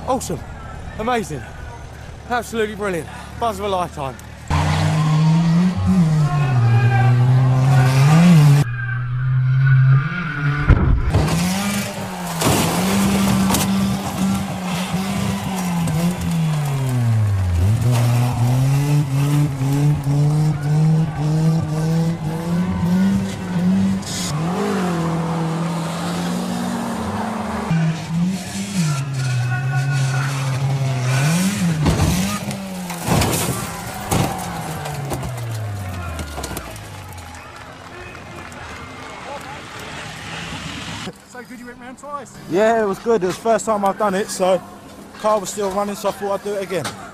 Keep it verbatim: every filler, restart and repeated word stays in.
Awesome, amazing, absolutely brilliant, buzz of a lifetime. So good you went round twice? Yeah, it was good. It was the first time I've done it, so car was still running, so I thought I'd do it again.